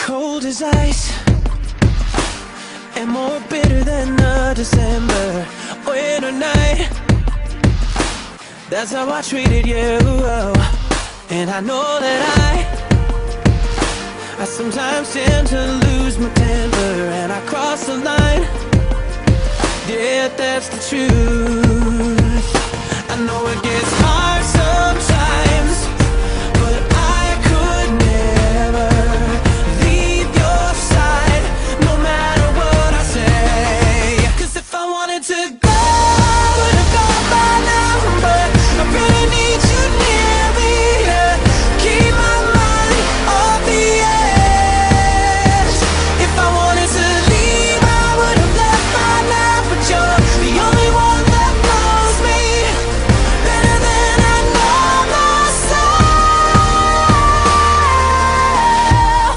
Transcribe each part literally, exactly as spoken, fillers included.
cold as ice and more bitter than a December winter night. That's how I treated you. And I know that I I sometimes tend to lose my temper, and I cross the line. Yeah, that's the truth. I know it gets hard sometimes, but I could never leave your side, no matter what I say. 'Cause if I wanted to go, I would have gone by now, but I really need you near me to keep my mind off the edge. If I wanted to leave, I would have left by now, but you're the only one that knows me better than I know myself.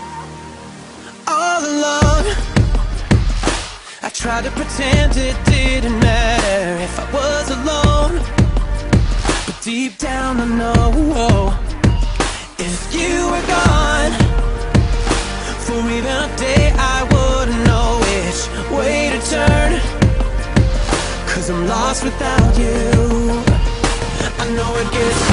All along, I tried to pretend it didn't matter if I was alone, but deep down I know if you were gone for even a day, I wouldn't know which way to turn. 'Cause I'm lost without you. I know it gets